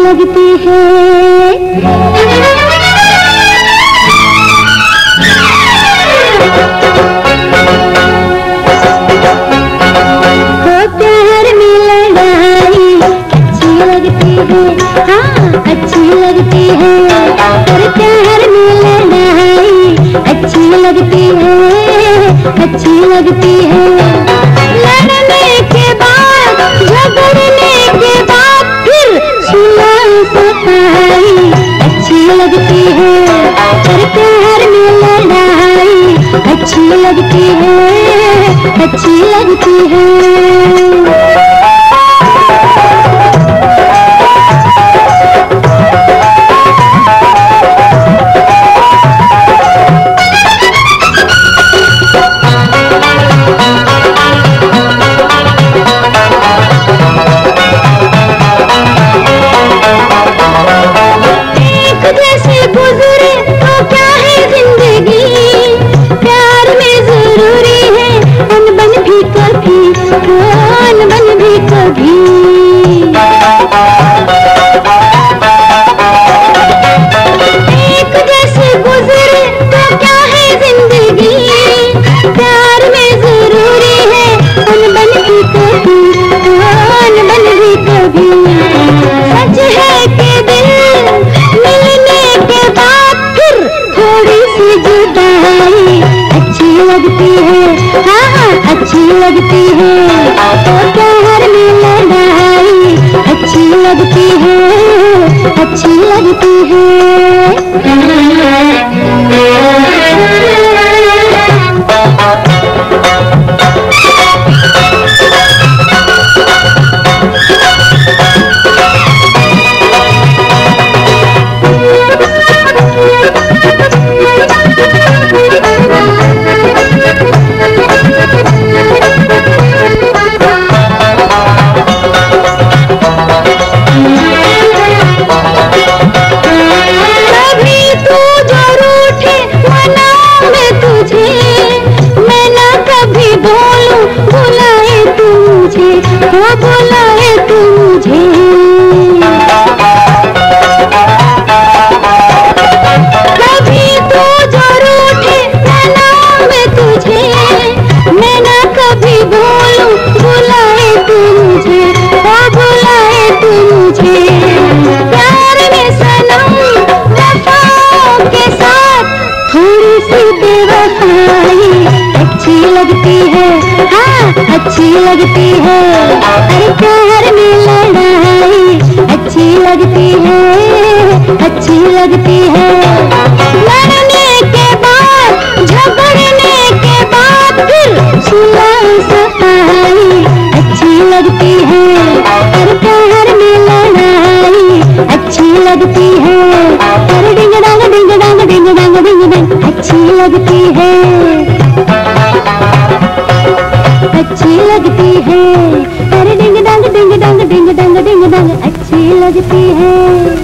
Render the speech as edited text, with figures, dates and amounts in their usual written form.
लगती है। हो प्यार में लड़ाई अच्छी लगती है, हाँ अच्छी लगती है। और प्यार में लड़ाई अच्छी लगती है, अच्छी लगती है। लड़ने के बाद झगड़ने के बाद फिर सुलह सफाई अच्छी लगती है। और प्यार में लड़ाई अच्छी लगती है, अच्छी लगती है। एक जैसे गुजरे तो क्या है जिंदगी, प्यार में जरूरी है अनबन भी कभी, अनबन भी कभी। सच है कि दिल मिलने के बाद फिर थोड़ी सी जुदाई अच्छी लगती है, हाँ अच्छी लगती है। तो प्यार में लड़ाई अच्छी लगती है, अच्छी लगती है। वो बुलाए तू मुझे, कभी तू जो रूठे ना मैं तुझे, मैं ना कभी बोलूं बुलाए तू मुझे, वो बुलाए तू मुझे। प्यार में सनम वफाओं के साथ थोड़ी सी बेवफाई अच्छी लगती है, हाँ अच्छी लगती है। अरे प्यार में लड़ाई अच्छी लगती है, अच्छी लगती है। लड़ने के बाद झगड़ने के बाद फिर सुलह सफाई अच्छी लगती है। अरे प्यार में लड़ाई अच्छी लगती है। अरे डिंग डांग डिंग डांग डिंग डांग डिंग डांग अच्छी लगती है, अच्छी लगती है। अरे डिंग डांग डिंग डांग डिंग डांग डिंग डांग अच्छी लगती है।